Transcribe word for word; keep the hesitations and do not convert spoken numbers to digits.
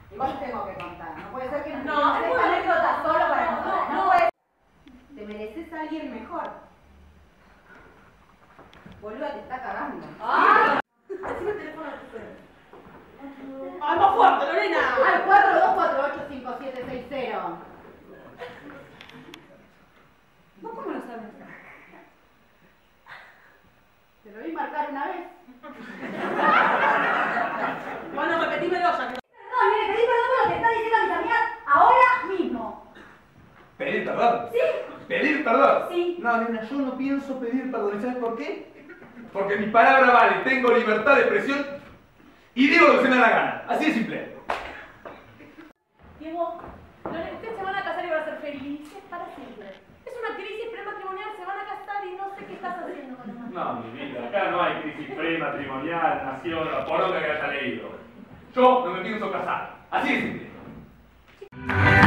Igual tengo que contar. No puede ser que no. No, es una anécdota solo para nosotros. No puede. Te mereces a alguien mejor. Boluda, te está cagando. ¡Ah! Decime el teléfono de tu suegro. ¡Ay, más fuerte, Lorena! Al cuatro dos cuatro ocho cinco siete seis cero. ¿Vos cómo lo sabes? Te lo vi marcar una vez. Bueno, repetímelo ya. No, mire, pedí perdón por lo que está diciendo mis amigas ahora mismo. ¿Pedir perdón? ¿Sí? ¿Pedir perdón? Sí. No, nena, yo no pienso pedir perdón. ¿Y sabes por qué? Porque mi palabra vale, tengo libertad de expresión y digo lo que se me da la gana. Así de simple. Diego, Lorena, ustedes se van a casar y van a ser felices para siempre. Es una crisis prematrimonial, se van a casar y no sé qué estás haciendo con la mano. No, mi vida, acá no hay crisis prematrimonial, nació la poronga que haya leído. Yo no me pienso casar. Así de simple.